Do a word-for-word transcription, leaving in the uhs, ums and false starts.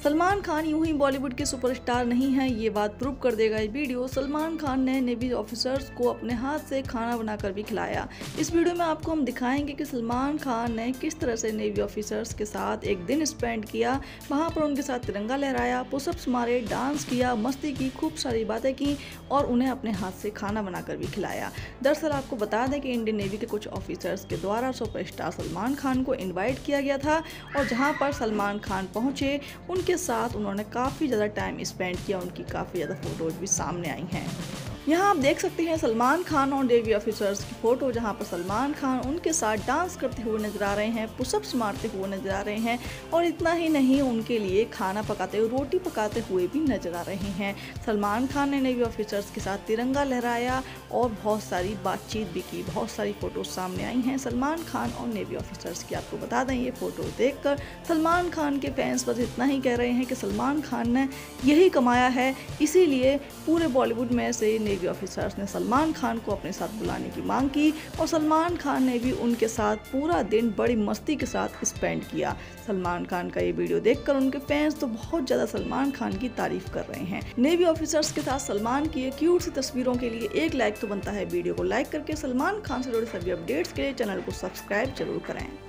सलमान खान यूं ही बॉलीवुड के सुपरस्टार नहीं हैं, ये बात प्रूव कर देगा ये वीडियो। सलमान खान ने नेवी ऑफिसर्स को अपने हाथ से खाना बनाकर भी खिलाया। इस वीडियो में आपको हम दिखाएंगे कि सलमान खान ने किस तरह से नेवी ऑफिसर्स के साथ एक दिन स्पेंड किया, वहाँ पर उनके साथ तिरंगा लहराया, पुशअप्स मारे, डांस किया, मस्ती की, खूब सारी बातें की और उन्हें अपने हाथ से खाना बनाकर भी खिलाया। दरअसल आपको बता दें कि इंडियन नेवी के कुछ ऑफिसर्स के द्वारा सुपरस्टार सलमान खान को इन्वाइट किया गया था और जहाँ पर सलमान खान पहुँचे उनके साथ उन्होंने काफ़ी ज़्यादा टाइम स्पेंड किया। उनकी काफ़ी ज़्यादा फ़ोटोज़ भी सामने आई हैं। यहाँ आप देख सकते हैं सलमान खान और नेवी ऑफिसर्स की फ़ोटो, जहाँ पर सलमान खान उनके साथ डांस करते हुए नजर आ रहे हैं, पुशअप्स मारते हुए नजर आ रहे हैं और इतना ही नहीं, उनके लिए खाना पकाते हुए, रोटी पकाते हुए भी नजर आ रहे हैं। सलमान खान ने नेवी ऑफिसर्स के साथ तिरंगा लहराया और बहुत सारी बातचीत भी की। बहुत सारी फ़ोटोज़ सामने आई हैं सलमान खान और नेवी ऑफिसर्स की। आपको बता दें ये फ़ोटो देखकर सलमान खान के फैंस बस इतना ही कह रहे हैं कि सलमान खान ने यही कमाया है, इसीलिए पूरे बॉलीवुड में से नेवी ऑफिसर्स ने सलमान खान को अपने साथ बुलाने की मांग की और सलमान खान ने भी उनके साथ पूरा दिन बड़ी मस्ती के साथ स्पेंड किया। सलमान खान का ये वीडियो देखकर उनके फैंस तो बहुत ज़्यादा सलमान खान की तारीफ कर रहे हैं। नेवी ऑफिसर्स के साथ सलमान की क्यूट सी तस्वीरों के लिए एक लाइक तो बनता है। वीडियो को लाइक करके सलमान खान से जुड़े सभी अपडेट्स के लिए चैनल को सब्सक्राइब जरूर करें।